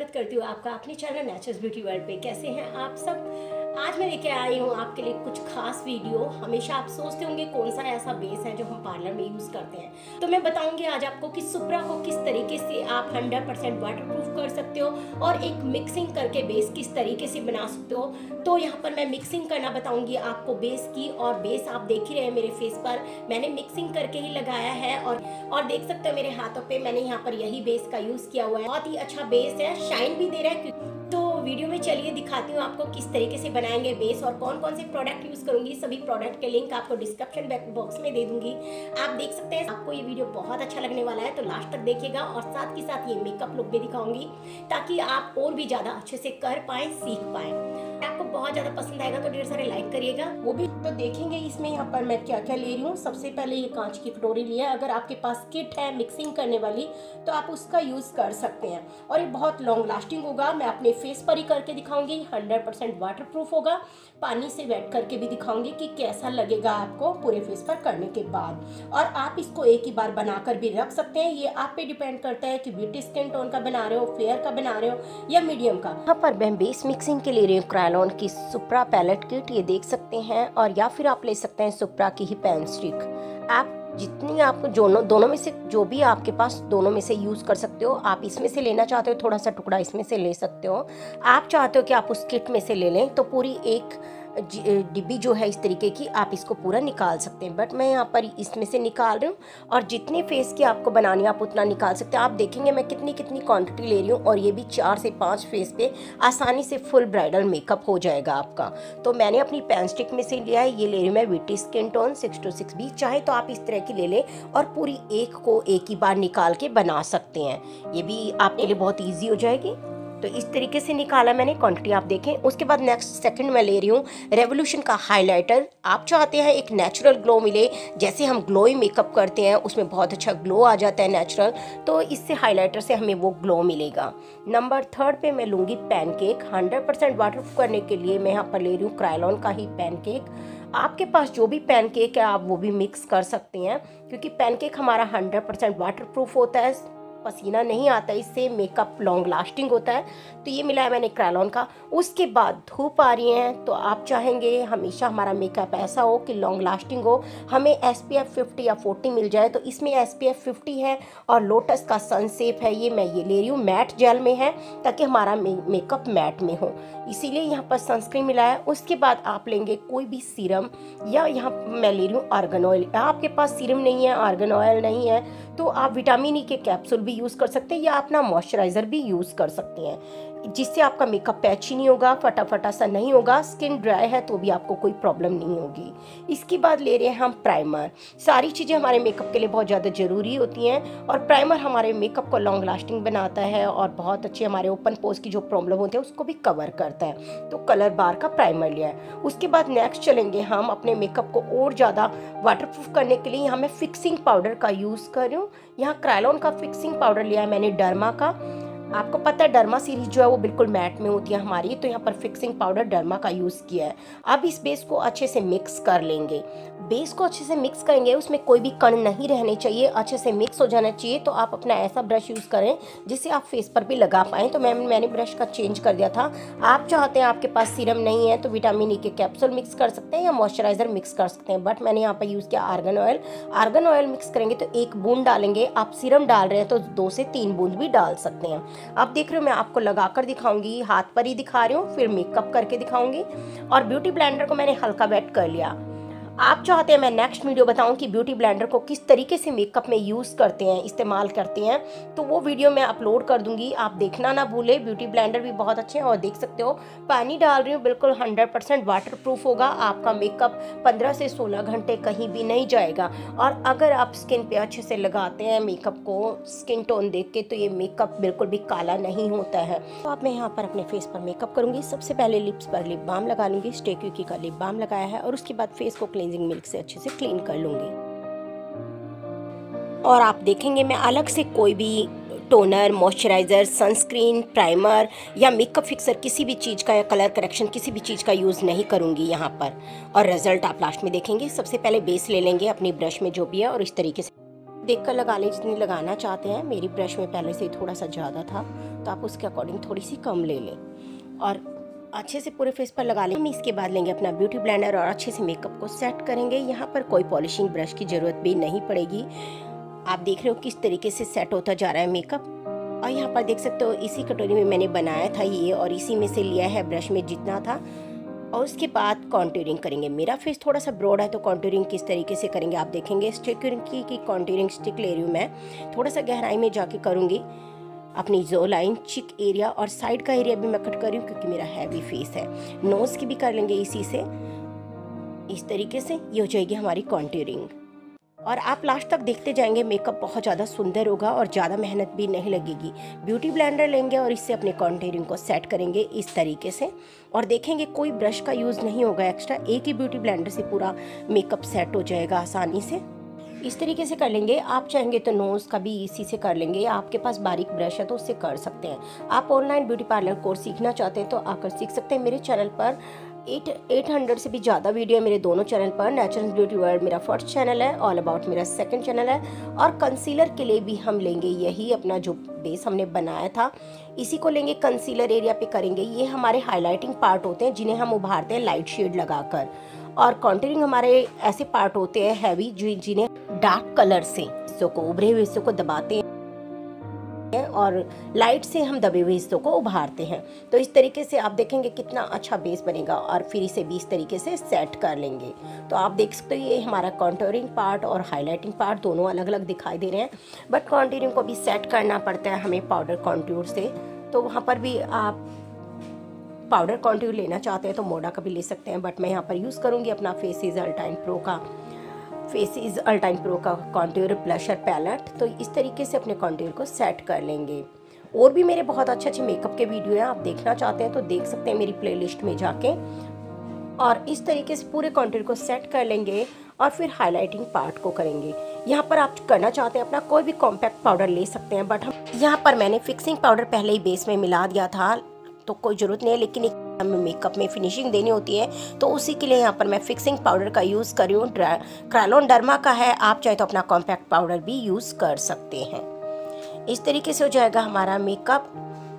स्वागत करती हूँ आपका अपने चैनल नेचर्स ब्यूटी वर्ल्ड पे। कैसे हैं आप सब? आज मैं लेके आई हूँ आपके लिए कुछ खास वीडियो। हमेशा आप सोचते होंगे कौन सा ऐसा बेस है जो हम पार्लर में यूज़ करते हैं, तो मैं बताऊंगी आज आपको कि सुप्रा को किस तरीके से आप 100% वाटरप्रूफ कर सकते हो और एक मिक्सिंग करके बेस किस तरीके से बना सकते हो। तो यहाँ पर मैं मिक्सिंग करना बताऊंगी आपको बेस की, और बेस आप देख ही रहे हैं मेरे फेस पर मैंने मिक्सिंग करके ही लगाया है। और देख सकते हो मेरे हाथों पे मैंने यहाँ पर यही बेस का यूज़ किया हुआ है। बहुत ही अच्छा बेस है, शाइन भी दे रहा है। तो वीडियो में चलिए दिखाती हूँ आपको किस तरीके से बनाएंगे बेस और कौन कौन से प्रोडक्ट यूज करूंगी। सभी प्रोडक्ट के लिंक आपको डिस्क्रिप्शन बॉक्स में दे दूंगी, आप देख सकते हैं। आपको ये वीडियो बहुत अच्छा लगने वाला है, तो लास्ट तक देखिएगा। और साथ ही साथ ये मेकअप लुक भी दिखाऊंगी ताकि आप और भी ज्यादा अच्छे से कर पाए, सीख पाए। आपको बहुत ज्यादा पसंद आएगा तो ढेर सारे लाइक करिएगा, वो भी तो देखेंगे। इसमें यहाँ पर मैं क्या क्या ले रही हूँ। सबसे पहले ये कांच की कटोरी ली है। अगर आपके पास किट है मिक्सिंग करने वाली तो आप उसका यूज कर सकते हैं, और ये बहुत लॉन्ग लास्टिंग होगा। मैं अपने फेस पर ही करके दिखाऊंगी, 100% वाटरप्रूफ होगा। पानी से वेट करके भी दिखाऊंगी कि कैसा लगेगा आपको पूरे फेस पर करने के बाद। और आप इसको एक ही बार बनाकर भी रख सकते हैं, ये आप पे डिपेंड करता है कि ब्यूटी स्किन टोन का बना रहे हो, फेयर का बना रहे हो या मीडियम का। यहाँ पर मैं बेस मिक्सिंग के ले रही हूँ क्रायोलॉन की सुप्रा पैलेट किट, ये देख सकते हैं। और या फिर आप ले सकते हैं सुप्रा की ही पेन स्टिक। आप जितनी आपको दोनों में से जो भी आपके पास दोनों में से यूज़ कर सकते हो। आप इसमें से लेना चाहते हो थोड़ा सा टुकड़ा इसमें से ले सकते हो। आप चाहते हो कि आप उस किट में से ले लें तो पूरी एक डिब्बी जो है इस तरीके की आप इसको पूरा निकाल सकते हैं, बट मैं यहाँ पर इसमें से निकाल रही हूँ। और जितने फेस की आपको बनानी है आप उतना निकाल सकते हैं। आप देखेंगे मैं कितनी कितनी क्वांटिटी ले रही हूँ, और ये भी 4 से 5 फेस पे आसानी से फुल ब्राइडल मेकअप हो जाएगा आपका। तो मैंने अपनी पेन स्टिक में से लिया है, ये ले रही हूँ मैं ब्यूटी स्किन टोन 6 to 6 भी। चाहे तो आप इस तरह की ले लें और पूरी एक को एक ही बार निकाल के बना सकते हैं, ये भी आपके लिए बहुत ईजी हो जाएगी। तो इस तरीके से निकाला मैंने, क्वांटिटी आप देखें। उसके बाद नेक्स्ट सेकंड में ले रही हूँ रेवोल्यूशन का हाइलाइटर। आप चाहते हैं एक नेचुरल ग्लो मिले, जैसे हम ग्लोई मेकअप करते हैं उसमें बहुत अच्छा ग्लो आ जाता है नेचुरल, तो इससे हाइलाइटर से हमें वो ग्लो मिलेगा। नंबर 3 पे मैं लूँगी पैनकेक। 100% वाटरप्रूफ करने के लिए मैं यहाँ पर ले रही हूँ क्रायोलॉन का ही पैनकेक। आपके पास जो भी पैनकेक है आप वो भी मिक्स कर सकते हैं, क्योंकि पैनकेक हमारा 100% वाटरप्रूफ होता है, पसीना नहीं आता, इससे मेकअप लॉन्ग लास्टिंग होता है। तो ये मिला है मैंने क्रायोलॉन का। उसके बाद धूप आ रही है तो आप चाहेंगे हमेशा हमारा मेकअप ऐसा हो कि लॉन्ग लास्टिंग हो, हमें SPF 50 या 40 मिल जाए। तो इसमें SPF 50 है और लोटस का सनसेफ है, ये मैं ये ले रही हूँ, मैट जेल में है ताकि हमारा मेकअप मैट में हो, इसीलिए यहाँ पर सनस्क्रीन मिला है। उसके बाद आप लेंगे कोई भी सीरम, या यहाँ मैं ले रही हूँ आर्गन ऑयल। आपके पास सीरम नहीं है, आर्गन ऑयल नहीं है, तो आप विटामिन ई के कैप्सूल भी यूज़ कर सकते हैं, या अपना मॉइस्चराइज़र भी यूज़ कर सकते हैं, जिससे आपका मेकअप पैची नहीं होगा, फटाफटा सा नहीं होगा। स्किन ड्राई है तो भी आपको कोई प्रॉब्लम नहीं होगी। इसके बाद ले रहे हैं हम प्राइमर। सारी चीज़ें हमारे मेकअप के लिए बहुत ज़्यादा ज़रूरी होती हैं, और प्राइमर हमारे मेकअप को लॉन्ग लास्टिंग बनाता है और बहुत अच्छे हमारे ओपन पोर्स की जो प्रॉब्लम होती है उसको भी कवर करता है। तो कलर बार का प्राइमर लिया है। उसके बाद नेक्स्ट चलेंगे हम अपने मेकअप को और ज़्यादा वाटरप्रूफ करने के लिए। यहाँ मैं फिक्सिंग पाउडर का यूज़ कर रही हूँ। यहाँ क्रायोलॉन का फिक्सिंग पाउडर लिया है मैंने डर्मा का। आपको पता है डर्मा सीरीज जो है वो बिल्कुल मैट में होती है हमारी, तो यहाँ पर फिक्सिंग पाउडर डर्मा का यूज़ किया है। अब इस बेस को अच्छे से मिक्स कर लेंगे। बेस को अच्छे से मिक्स करेंगे, उसमें कोई भी कण नहीं रहने चाहिए, अच्छे से मिक्स हो जाना चाहिए। तो आप अपना ऐसा ब्रश यूज़ करें जिससे आप फेस पर भी लगा पाएँ। तो मैंने ब्रश का चेंज कर दिया था। आप चाहते हैं आपके पास सीरम नहीं है तो विटामिन ई के कैप्सूल मिक्स कर सकते हैं या मॉइस्चराइज़र मिक्स कर सकते हैं, बट मैंने यहाँ पर यूज़ किया argan oil. Argan oil mix करेंगे तो 1 बूंद डालेंगे, आप सीरम डाल रहे हैं तो 2 से 3 बूंद भी डाल सकते हैं। आप देख रहे हो मैं आपको लगाकर दिखाऊंगी, हाथ पर ही दिखा रही हूँ, फिर मेकअप करके दिखाऊंगी। और ब्यूटी ब्लेंडर को मैंने हल्का वेट कर लिया। आप चाहते हैं मैं नेक्स्ट वीडियो बताऊं कि ब्यूटी ब्लेंडर को किस तरीके से मेकअप में यूज़ करते हैं, इस्तेमाल करते हैं, तो वो वीडियो मैं अपलोड कर दूंगी, आप देखना ना भूले। ब्यूटी ब्लेंडर भी बहुत अच्छे हैं, और देख सकते हो पानी डाल रही हूँ, बिल्कुल 100% वाटरप्रूफ होगा। आपका मेकअप 15 से 16 घंटे कहीं भी नहीं जाएगा। और अगर आप स्किन पे अच्छे से लगाते हैं मेकअप को स्किन टोन देख के, तो ये मेकअप बिल्कुल भी काला नहीं होता है। तो अब मैं यहाँ पर अपने फेस पर मेकअप करूँगी। सबसे पहले लिप्स पर लिप बाम लगा लूँगी, स्टे क्यूकी का लिप बाम लगाया है, और उसके बाद फेस को मिल्क से अच्छे से क्लीन कर लूंगी। और आप देखेंगे मैं अलग से कोई भी टोनर, मॉइस्चराइज़र, सनस्क्रीन, प्राइमर या मेकअप फिक्सर किसी भी चीज़ का, या कलर करेक्शन किसी भी चीज़ का यूज़ नहीं करूँगी यहाँ पर। और रिजल्ट आप लास्ट में देखेंगे। सबसे पहले बेस ले लेंगे अपनी ब्रश में जो भी है, और इस तरीके से देखकर लगा लें जितनी लगाना चाहते हैं। मेरी ब्रश में पहले से ही थोड़ा सा ज़्यादा था, तो आप उसके अकॉर्डिंग थोड़ी सी कम ले लें और अच्छे से पूरे फेस पर लगा लें। हम इसके बाद लेंगे अपना ब्यूटी ब्लेंडर और अच्छे से मेकअप को सेट करेंगे। यहाँ पर कोई पॉलिशिंग ब्रश की ज़रूरत भी नहीं पड़ेगी। आप देख रहे हो किस तरीके से सेट होता जा रहा है मेकअप। और यहाँ पर देख सकते हो इसी कटोरी में मैंने बनाया था ये, और इसी में से लिया है ब्रश में जितना था। और उसके बाद कॉन्टूरिंग करेंगे। मेरा फेस थोड़ा सा ब्रॉड है, तो कॉन्टूरिंग किस तरीके से करेंगे आप देखेंगे। स्टिक की कॉन्टूरिंग स्टिक ले रही हूँ मैं, थोड़ा सा गहराई में जाके करूँगी। अपनी जो लाइन, चिक एरिया और साइड का एरिया भी मैं कट कर रही हूँ क्योंकि मेरा हैवी फेस है। नोज की भी कर लेंगे इसी से, इस तरीके से ये हो जाएगी हमारी कॉन्टूरिंग। और आप लास्ट तक देखते जाएंगे, मेकअप बहुत ज़्यादा सुंदर होगा और ज़्यादा मेहनत भी नहीं लगेगी। ब्यूटी ब्लेंडर लेंगे और इससे अपने कॉन्टूरिंग को सेट करेंगे इस तरीके से। और देखेंगे कोई ब्रश का यूज़ नहीं होगा एक्स्ट्रा, एक ही ब्यूटी ब्लेंडर से पूरा मेकअप सेट हो जाएगा आसानी से। इस तरीके से कर लेंगे। आप चाहेंगे तो नोज़ का भी इसी से कर लेंगे, आपके पास बारीक ब्रश है तो उससे कर सकते हैं। आप ऑनलाइन ब्यूटी पार्लर कोर्स सीखना चाहते हैं तो आकर सीख सकते हैं। मेरे चैनल पर 800 से भी ज़्यादा वीडियो है मेरे दोनों चैनल पर। नेचुरल ब्यूटी वर्ल्ड मेरा फर्स्ट चैनल है, ऑल अबाउट मेरा सेकंड चैनल है। और कंसीलर के लिए भी हम लेंगे यही अपना जो बेस हमने बनाया था, इसी को लेंगे, कंसीलर एरिया पे करेंगे। ये हमारे हाईलाइटिंग पार्ट होते हैं जिन्हें हम उभारते हैं लाइट शेड लगाकर। और कॉन्टूरिंग हमारे ऐसे पार्ट होते हैं हैवी जिन्हें डार्क कलर से हिस्सों को, उभरे हुए हिस्सों को दबाते हैं और लाइट से हम दबे हुए हिस्सों को उभारते हैं। तो इस तरीके से आप देखेंगे कितना अच्छा बेस बनेगा। और फिर इसे भी इस तरीके से सेट कर लेंगे। तो आप देख सकते हो ये हमारा कॉन्टूरिंग पार्ट और हाईलाइटिंग पार्ट दोनों अलग अलग दिखाई दे रहे हैं, बट कॉन्टूरिंग को भी सेट करना पड़ता है हमें पाउडर कॉन्टूर से। तो वहाँ पर भी आप पाउडर कॉन्टूर लेना चाहते हैं तो मोडा का भी ले सकते हैं, बट मैं यहाँ पर यूज़ करूँगी अपना फेसेस अल्टाइन प्रो का कॉन्टूर ब्लशर पैलेट। तो इस तरीके से अपने कॉन्टूर को सेट कर लेंगे। और भी मेरे बहुत अच्छे अच्छे मेकअप के वीडियो हैं, आप देखना चाहते हैं तो देख सकते हैं मेरी प्लेलिस्ट में जाके। और इस तरीके से पूरे कॉन्टूर को सेट कर लेंगे और फिर हाईलाइटिंग पार्ट को करेंगे। यहाँ पर आप करना चाहते हैं अपना कोई भी कॉम्पैक्ट पाउडर ले सकते हैं, बट हम यहाँ पर मैंने फिक्सिंग पाउडर पहले ही बेस में मिला दिया था तो कोई ज़रूरत नहीं है, लेकिन एक मेकअप में फिनिशिंग देनी होती है तो उसी के लिए यहाँ पर मैं फिक्सिंग पाउडर का यूज़ कर रही हूँ। क्रायोलन डर्मा का है, आप चाहे तो अपना कॉम्पैक्ट पाउडर भी यूज़ कर सकते हैं। इस तरीके से हो जाएगा हमारा मेकअप।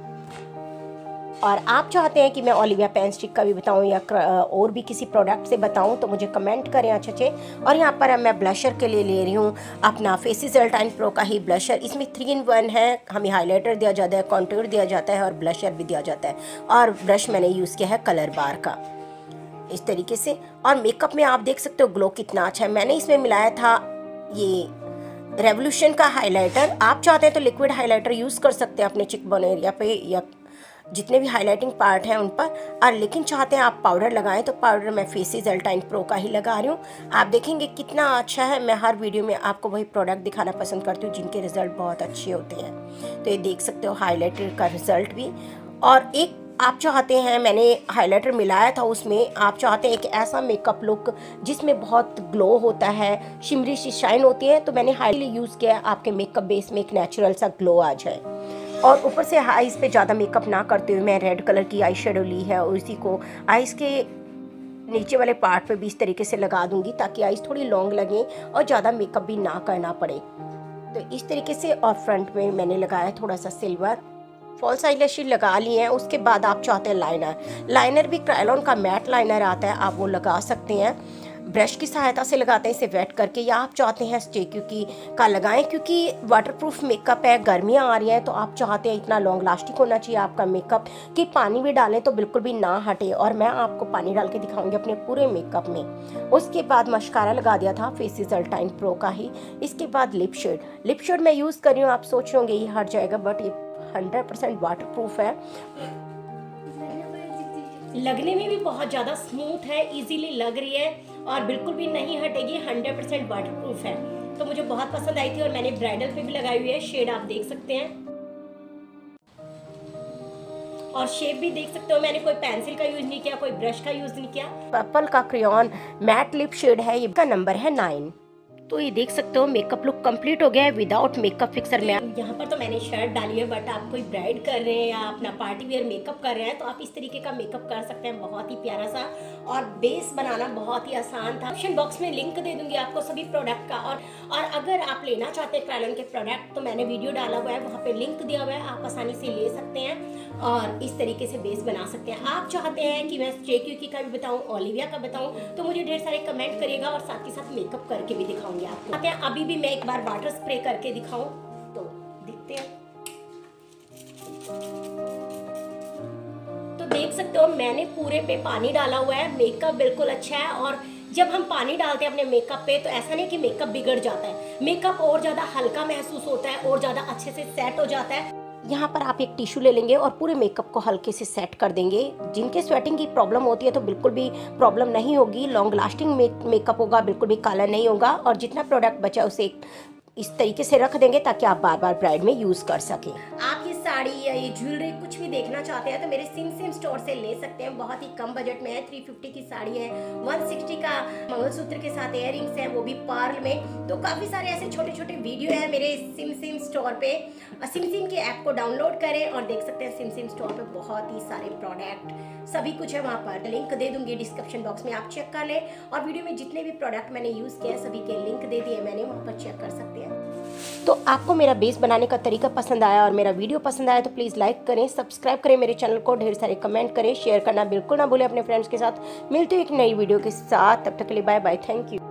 और आप चाहते हैं कि मैं ओलिविया पेन स्टिक का भी बताऊं या और भी किसी प्रोडक्ट से बताऊं तो मुझे कमेंट करें अच्छे। और यहाँ पर मैं ब्लशर के लिए ले रही हूँ अपना फेसेस अल्टाइन प्रो का ही ब्लशर। इसमें 3-in-1 है, हमें हाइलाइटर दिया जाता है, कॉन्टूर दिया जाता है और ब्लशर भी दिया जाता है। और ब्रश मैंने यूज़ किया है कलर बार का इस तरीके से। और मेकअप में आप देख सकते हो ग्लो कितना अच्छा है। मैंने इसमें मिलाया था ये रेवोल्यूशन का हाइलाइटर। आप चाहते हैं तो लिक्विड हाइलाइटर यूज़ कर सकते हैं अपने चिकबोन एरिया पे या जितने भी हाइलाइटिंग पार्ट हैं उन पर। और लेकिन चाहते हैं आप पाउडर लगाएं तो पाउडर मैं फेसेस अल्टाइन प्रो का ही लगा रही हूँ। आप देखेंगे कितना अच्छा है। मैं हर वीडियो में आपको वही प्रोडक्ट दिखाना पसंद करती हूँ जिनके रिजल्ट बहुत अच्छे होते हैं। तो ये देख सकते हो हाइलाइटर का रिजल्ट भी। और एक आप चाहते हैं, मैंने हाइलाइटर मिलाया था उसमें, आप चाहते हैं एक ऐसा मेकअप लुक जिसमें बहुत ग्लो होता है, शिमरी सी शाइन होती है, तो मैंने हाईलाइटर यूज़ किया है आपके मेकअप बेस में एक नेचुरल सा ग्लो आ जाए। और ऊपर से आइज़ पे ज़्यादा मेकअप ना करते हुए मैं रेड कलर की आई शेडो ली है और उसी को आइज़ के नीचे वाले पार्ट पे भी इस तरीके से लगा दूंगी ताकि आइज़ थोड़ी लॉन्ग लगे और ज़्यादा मेकअप भी ना करना पड़े। तो इस तरीके से। और फ्रंट में मैंने लगाया थोड़ा सा सिल्वर फॉल्स आईलैश लगा ली है। उसके बाद आप चाहते हैं लाइनर भी क्रायोलन का मैट लाइनर आता है, आप वो लगा सकते हैं। ब्रश की सहायता से लगाते हैं इसे वेट करके, या आप चाहते हैं स्टिक का लगाएं क्योंकि वाटरप्रूफ मेकअप है, गर्मियां आ रही हैं तो आप चाहते हैं इतना लॉन्ग लास्टिक होना चाहिए आपका मेकअप कि पानी भी डालें तो बिल्कुल भी ना हटे। और मैं आपको पानी डाल के दिखाऊंगी अपने पूरे मेकअप में। उसके बाद मस्कारा लगा दिया था फेसेस अल्टाइन प्रो का ही। इसके बाद लिप शेड मैं यूज़ कर रही हूँ। आप सोच रहे होंगे ये हट जाएगा, बट ये 100% वाटरप्रूफ है, लगने में भी बहुत ज़्यादा स्मूथ है, इजीली लग रही है और बिल्कुल भी नहीं हटेगी, 100% वाटरप्रूफ है। तो मुझे बहुत पसंद आई थी और मैंने ब्राइडल पे भी लगाई हुई है। शेड आप देख सकते हैं और शेप भी देख सकते हो। मैंने कोई पेंसिल का यूज नहीं किया, कोई ब्रश का यूज नहीं किया। पर्पल का क्रेयॉन मैट लिप शेड है, इसका नंबर है 9। तो ये देख सकते हो मेकअप लुक कंप्लीट हो गया है विदाउट मेकअप फिक्सर में। यहाँ पर तो मैंने शर्ट डाली है, बट आप कोई ब्राइड कर रहे हैं या अपना पार्टी वेयर मेकअप कर रहे हैं तो आप इस तरीके का मेकअप कर सकते हैं, बहुत ही प्यारा सा। और बेस बनाना बहुत ही आसान था। ऑप्शन बॉक्स में लिंक दे दूंगी आपको सभी प्रोडक्ट का। और अगर आप लेना चाहते हैं क्रायोलन के प्रोडक्ट तो मैंने वीडियो डाला हुआ है, वहाँ पे लिंक दिया हुआ है, आप आसानी से ले सकते हैं और इस तरीके से बेस बना सकते हैं। आप चाहते हैं कि मैं JQQ का भी बताऊँ, ओलिविया का बताऊँ, तो मुझे ढेर सारे कमेंट करिएगा और साथ ही साथ मेकअप करके भी दिखाऊंगी आपको। आते हैं अभी भी मैं एक बार वाटर स्प्रे करके दिखाऊं तो दिखते हैं। तो देख सकते हो मैंने पूरे पे पानी डाला हुआ है, मेकअप बिल्कुल अच्छा है। और जब हम पानी डालते हैं अपने मेकअप पे तो ऐसा नहीं कि मेकअप बिगड़ जाता है, मेकअप और ज़्यादा हल्का महसूस होता है और ज़्यादा अच्छे से सेट हो जाता है। यहाँ पर आप एक टिश्यू ले लेंगे और पूरे मेकअप को हल्के से सेट कर देंगे। जिनके स्वेटिंग की प्रॉब्लम होती है तो बिल्कुल भी प्रॉब्लम नहीं होगी, लॉन्ग लास्टिंग मेकअप होगा, बिल्कुल भी काला नहीं होगा। और जितना प्रोडक्ट बचा उसे इस तरीके से रख देंगे ताकि आप बार बार ब्राइड में यूज़ कर सकें। आप ये साड़ी या ये ज्वेलरी कुछ भी देखना चाहते हैं तो मेरे सिम स्टोर से ले सकते हैं, बहुत ही कम बजट में है। 350 की साड़ी है, 160 का मंगलसूत्र के साथ इयररिंग्स है, वो भी पर्ल में। तो काफ़ी सारे ऐसे छोटे छोटे वीडियो है मेरे सिम स्टोर पे। सिम के ऐप को डाउनलोड करें और देख सकते हैं सिम स्टोर पे बहुत ही सारे प्रोडक्ट सभी कुछ है। वहाँ पर लिंक दे दूंगी डिस्क्रिप्शन बॉक्स में, आप चेक कर लें। और वीडियो में जितने भी प्रोडक्ट मैंने यूज़ किया सभी के लिंक दे दिए मैंने, वहाँ पर चेक कर सकते हैं। तो आपको मेरा बेस बनाने का तरीका पसंद आया और मेरा वीडियो पसंद आया तो प्लीज़ लाइक करें, सब्सक्राइब करें मेरे चैनल को, ढेर सारे कमेंट करें, शेयर करना बिल्कुल ना भूलें अपने फ्रेंड्स के साथ। मिलते हैं एक नई वीडियो के साथ, तब तक के लिए बाय बाय, थैंक यू।